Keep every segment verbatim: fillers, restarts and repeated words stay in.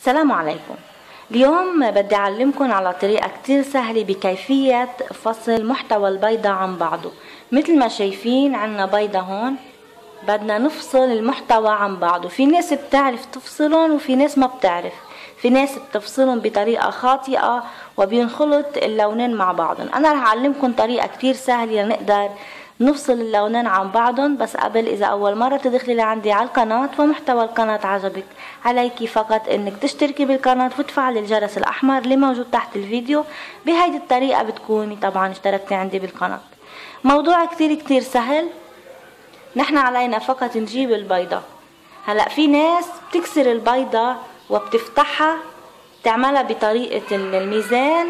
السلام عليكم. اليوم بدي أعلمكم على طريقة كتير سهلة بكيفية فصل محتوى البيضة عن بعضه. مثل ما شايفين عنا بيضة هون، بدنا نفصل المحتوى عن بعضه. في ناس بتعرف تفصلهم وفي ناس ما بتعرف. في ناس بتفصلهم بطريقة خاطئة وبينخلط اللونين مع بعضهم. أنا رح أعلمكم طريقة كتير سهلة لنقدر نفصل اللونين عن بعضهم. بس قبل، إذا أول مرة تدخلي لعندي على القناة ومحتوى القناة عجبك، عليكي فقط إنك تشتركي بالقناة وتفعلي الجرس الأحمر اللي موجود تحت الفيديو. بهيدي الطريقة بتكوني طبعا اشتركتي عندي بالقناة. موضوع كتير كتير سهل. نحن علينا فقط نجيب البيضة. هلأ في ناس بتكسر البيضة وبتفتحها، تعملها بطريقة الميزان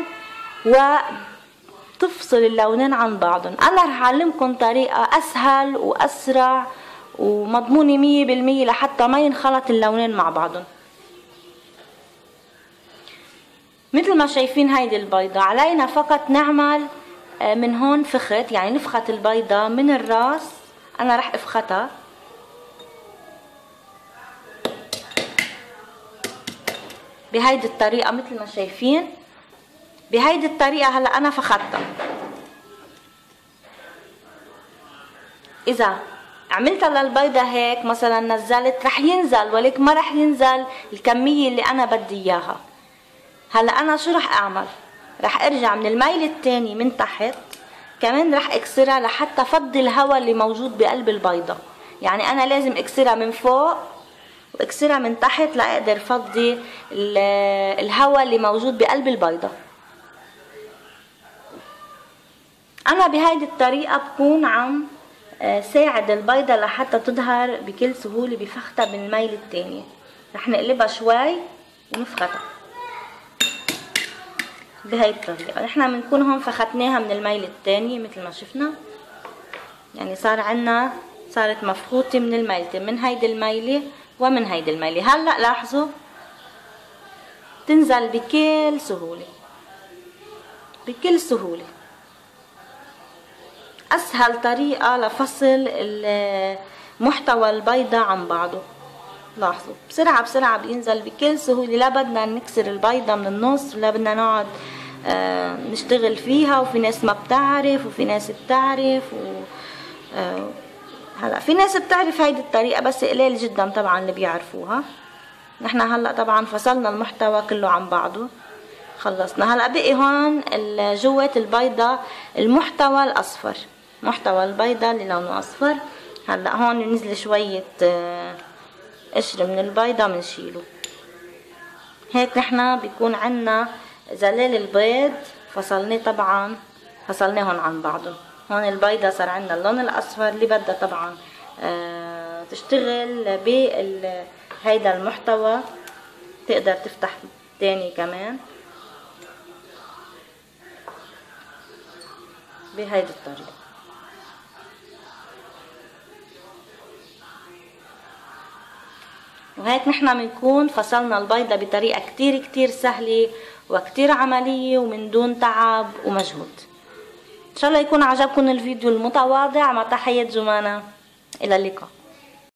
وتفصل اللونين عن بعضهم. أنا رح أعلمكم طريقة أسهل وأسرع ومضمونة مية بالمية لحتى ما ينخلط اللونين مع بعضهم. مثل ما شايفين هيدي البيضة، علينا فقط نعمل من هون فخت، يعني نفخت البيضة من الراس. أنا رح أفختها بهيدي الطريقة مثل ما شايفين. بهيدي الطريقة هلا أنا فختها. إذا عملتها للبيضة هيك مثلا نزلت، رح ينزل، ولكن ما رح ينزل الكمية اللي أنا بدي إياها. هلا أنا شو رح أعمل؟ رح أرجع من الميل التاني من تحت، كمان رح أكسرها لحتى فضي الهواء اللي موجود بقلب البيضة. يعني أنا لازم أكسرها من فوق واكسرها من تحت لأقدر فضي الهواء اللي موجود بقلب البيضة. أنا بهيدي الطريقة بكون عم ساعد البيضة لحتى تظهر بكل سهولة بفختها من الميل التاني. رح نقلبها شوي ونفختها بهي الطريقة. نحن بنكون هون فختناها من الميل التاني مثل ما شفنا، يعني صار عنا صارت مفخوطة من الميلتين، من هيدي الميلة ومن هيدي الميلة. هلا لاحظوا تنزل بكل سهولة بكل سهولة. اسهل طريقة لفصل محتوى البيضة عن بعضه. لاحظوا بسرعة بسرعة بينزل بكل سهولة. لا بدنا نكسر البيضة من النص ولا بدنا نقعد آه نشتغل فيها. وفي ناس ما بتعرف وفي ناس بتعرف و آه هلا في ناس بتعرف هيدي الطريقة بس قليل جدا طبعا اللي بيعرفوها. نحن هلا طبعا فصلنا المحتوى كله عن بعضه، خلصنا. هلا بقي هون جوات البيضة المحتوى الاصفر، محتوى البيضة اللي لونه اصفر. هلا هون نزل شوية آه قشر من البيضة منشيله. هيك نحنا بيكون عنا زلال البيض فصلناه، طبعا فصلناهم عن بعضهم. هون البيضة صار عنا اللون الاصفر. اللي بدها طبعا آه تشتغل بهيدا المحتوى تقدر تفتح تاني كمان بهيدي الطريقة. وهيك نحنا بنكون فصلنا البيضة بطريقة كتير كتير سهلة وكتير عملية ومن دون تعب ومجهود. ان شاء الله يكون عجبكم الفيديو المتواضع. مع تحية جمانة، الى اللقاء.